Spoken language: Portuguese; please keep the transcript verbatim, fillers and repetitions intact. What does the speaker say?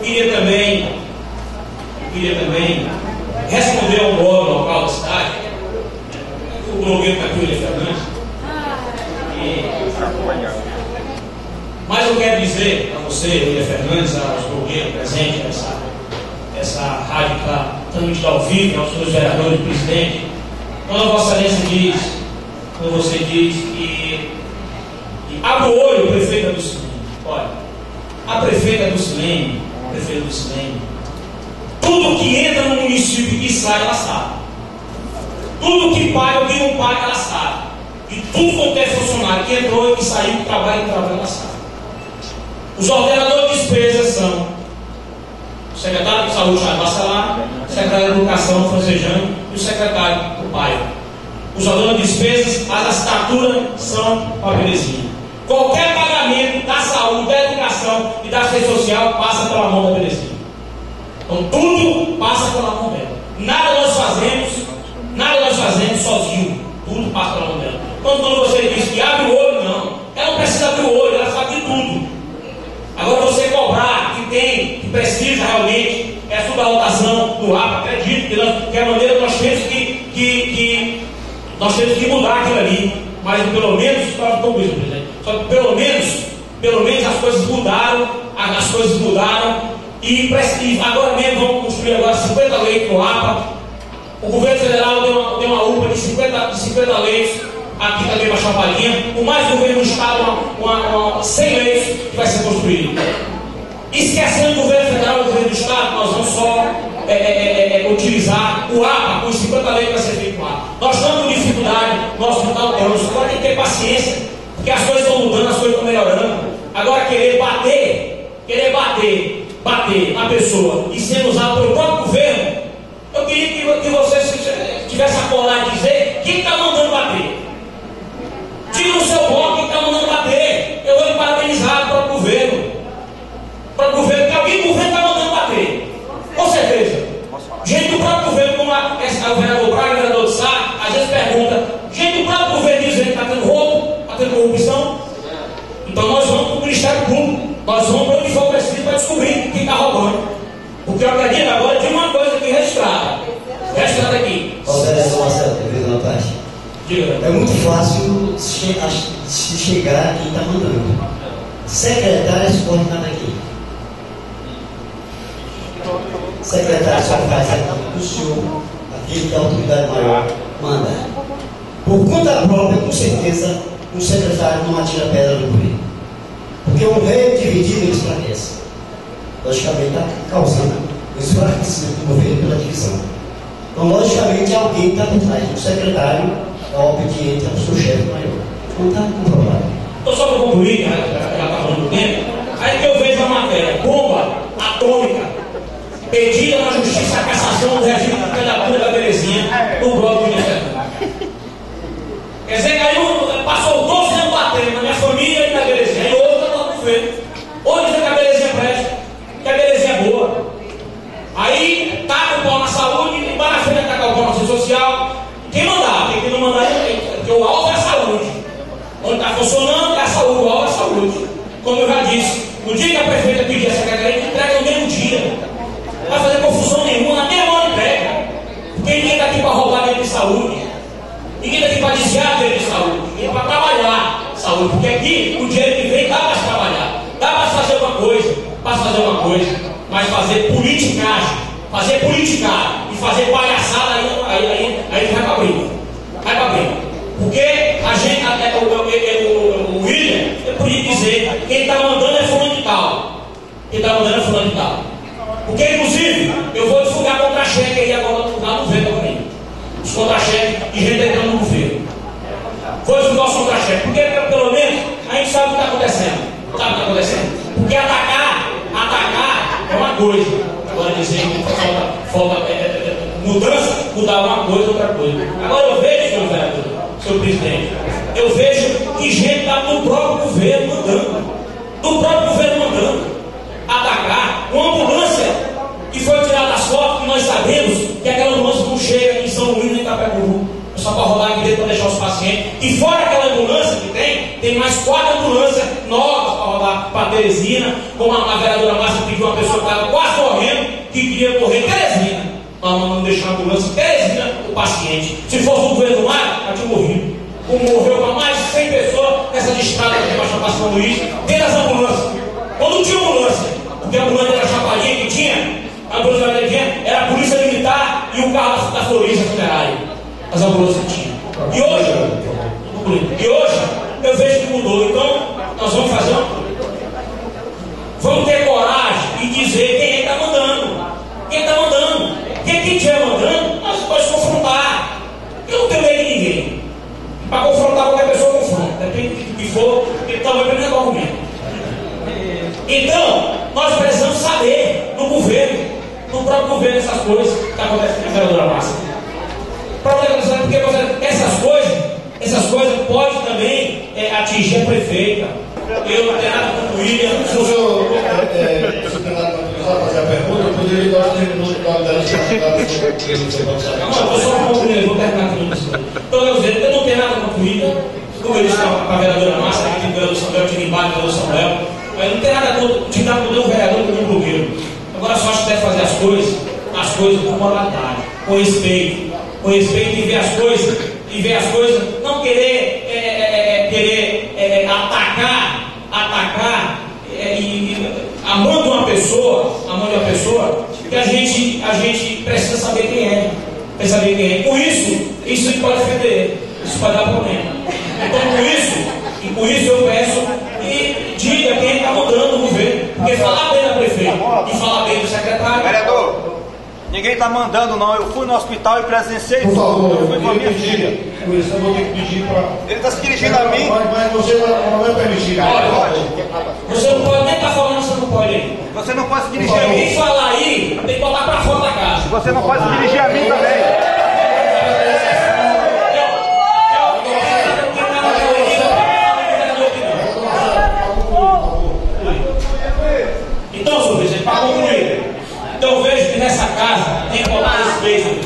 queria também, eu queria também responder ao blog local da cidade, o blogueiro está aqui, William Fernandes. E, mas eu quero dizer para você, William Fernandes, aos blogueiros presentes nessa, essa rádio que está transmitida ao vivo, aos seus vereadores e presidente, quando a Vossa Excelência diz, quando você diz que, que abre o olho, prefeita do Silene. Olha, a prefeita do Silene, a prefeita do Silene, tudo que entra no município e sai, ela sabe. Tudo que paga ou que não paga, ela sabe. E tudo quanto é funcionário que entrou e que saiu, que trabalha e trabalha, ela sabe. Os ordenadores de despesas são o secretário de saúde, Charles Bacelar, o secretário de educação, Francejano, e o secretário do bairro. Os ordenadores de despesas, as assinaturas são para a Belezinha. Qualquer pagamento da saúde, da educação e da assistência social passa pela mão da Belezinha. Então tudo passa pela mão dela. Nada nós fazemos, nada nós fazemos sozinho. Tudo passa pela mão dela. Então quando você diz que abre o olho, não. Ela não precisa abrir o olho, ela sabe de tudo. Agora você cobrar que tem, que precisa realmente, é a superlotação do A P A, acredito que, nós, que é a maneira que nós temos que, que, que nós temos que mudar aquilo ali. Mas pelo menos, só que pelo menos, pelo menos as coisas mudaram, as coisas mudaram, e, e agora mesmo vamos construir agora cinquenta leitos no A P A. O governo federal deu uma, deu uma U P A de cinquenta, de cinquenta leitos. Aqui também uma chapadinha, o mais governo do estado, uma, uma, uma, cem leitos que vai ser construído. Esquecendo o governo federal e o governo do estado, nós vamos só é, é, é, utilizar o A P A, com os cinquenta leitos que vai ser feito no A P A. Nós estamos com dificuldade, nós não estamos, agora tem que ter paciência, porque as coisas estão mudando, as coisas estão melhorando. Agora querer bater, querer bater, bater na pessoa e sendo usado pelo próprio governo, eu queria que, que você tivesse a coragem de dizer quem está mandando bater. Tira o seu bloco que está mandando bater. Eu vou lhe parabenizar para o governo. Para o governo, que alguém do governo está mandando bater. Com certeza. Gente do próprio governo, como a, a, o vereador Braga, o vereador de Sá, às vezes pergunta, gente do próprio governo dizendo que está tendo roubo, está tendo corrupção. Então nós vamos para o Ministério Público. Nós vamos para onde for preciso para descobrir quem está roubando. Porque eu acredito agora de uma coisa aqui registrada. Registrada aqui. Ó, vereador Marcelo, devido na parte. É muito fácil se, se chegar a quem está mandando. Secretária pode estar aqui. Secretário só faz aqui. O senhor, aquele que é a autoridade maior, manda. Por conta própria, com certeza, o secretário não atira pedra no governo. Porque o rei dividido ele esclarece. Logicamente está causando o esclarecimento do governo pela divisão. Então, logicamente, alguém está por trás. O secretário é o obediente ao seu chefe maior. Não está comprovado. Então, só para concluir, já está falando do tempo, aí que eu vejo a matéria: bomba atômica pedida na justiça a cassação do regime de candidatura da Belezinha no bloco do Ministério. Quer dizer que aí passou doze anos batendo na minha família e na Belezinha. E outra está no governo. Ou dizer que a Belezinha presta, que a Belezinha é boa. Aí taca o pau na saúde e para a frente taca o pau na assistência social. Quem mandar, quem não mandar, porque o alvo é a saúde. Onde está funcionando é a saúde, o alvo é a saúde. Como eu já disse, no dia que a prefeita pedir a secretaria, que entrega no mesmo dia. Não vai fazer confusão nenhuma, na mesma hora entrega. Porque ninguém está aqui para roubar dinheiro de saúde. Ninguém está aqui para desviar dinheiro de saúde. Ninguém para trabalhar saúde. Porque aqui o dinheiro que vem dá para se trabalhar. Dá para se fazer uma coisa, para se fazer uma coisa, mas fazer politicagem, fazer politicagem e fazer palhaçada aí, aí, aí, aí vai para briga. Vai para briga. Porque a gente, a, o, o, o William, eu podia dizer, quem está mandando é fulano de tal. Quem está mandando é fulano de tal. Porque, inclusive, eu vou divulgar contra-cheque aí agora lá no governo também. Os contra-cheques de gente entrando no governo. Vou divulgar os contra-cheques. Porque, pelo menos, a gente sabe o que está acontecendo. Sabe o que está acontecendo? Porque atacar, atacar é uma coisa. Agora dizer que falta, falta é, é, mudança, mudar uma coisa, outra coisa. Agora eu vejo, senhor vereador, senhor presidente, eu vejo que gente está do próprio governo mandando. Do próprio governo mandando. Atacar uma ambulância que foi tirada as fotos, que nós sabemos que aquela ambulância não chega em São Luís nem em Itapecuru. É só para rodar aqui dentro para deixar os pacientes. E fora aquela ambulância que tem, tem mais quatro ambulâncias novas para rodar para Teresina. Como a, a vereadora Márcia pediu uma pessoa que estava queria morrer em Teresina. Nós não deixamos a ambulância em Teresina, o paciente. Se fosse o governo do mar, já tinha morrido. Como morreu para mais de cem pessoas nessa estrada aqui para Chapada São Luís, dentro das ambulâncias. Quando tinha ambulância, porque a ambulância da Chapadinha que tinha, a ambulância que tinha, era a polícia militar e o carro da Florista funerária. As ambulâncias que tinha. E hoje, e hoje, eu vejo que mudou. Então, nós vamos fazer uma. Vamos ter coragem e dizer quem está mandando. Quem está mandando. Quem estiver mandando, nós podemos confrontar. Eu não tenho medo de ninguém. Para confrontar qualquer pessoa, confronta. Depende do que for, ele talvez pelo negócio mesmo. Então, nós precisamos saber no governo, no próprio governo, essas coisas que estão acontecendo na vereadora Márcia. Porque essas coisas, essas coisas podem também é, atingir a prefeita. Eu não tenho nada com o William. Se o senhor fazer a pergunta, eu poderia dar um minuto para dar essa. Não, eu só vou concluir, vou terminar com isso. Então, eu eu não tenho nada com o William. Como eu disse para a vereadora Márcia, aqui no vereador Samuel, tinha embaixo do vereador Samuel. Mas não tem nada de dar para o vereador com o blogueiro. Agora só acho que deve fazer as coisas, as coisas com moralidade, com respeito. Com respeito e ver as coisas, e ver as coisas, não querer, é, é, querer é, atacar, atacar é, e amando uma pessoa, amando uma pessoa, que a gente, a gente precisa saber quem é, precisa saber quem é. Com isso, isso pode ofender, isso pode dar problema. Então, com isso, e com isso eu peço e diga quem está mudando o governo, porque falar bem da prefeita e falar bem do secretário. Vereador, ninguém está mandando não, eu fui no hospital e presenciei. Por favor, eu fui eu com a minha pedir, filha. por isso eu vou ter que pedir para. Ele está se dirigindo a mim. Mas, mas você não vai permitir. Olha, você não pode nem estar tá falando, você não pode aí. Você não pode se dirigir Se a mim. alguém falar aí, tem que botar para fora da casa. Você não pode se dirigir a mim também. Então, senhor presidente, para concluir, então eu vejo que nessa casa tem que botar respeito.